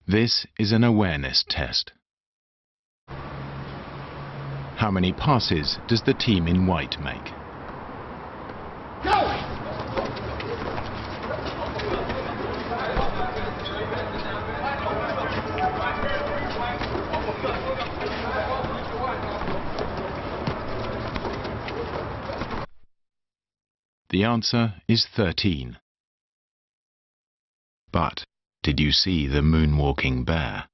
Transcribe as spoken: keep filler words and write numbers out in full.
This is an awareness test. How many passes does the team in white make? Go! The answer is thirteen. But did you see the moonwalking bear?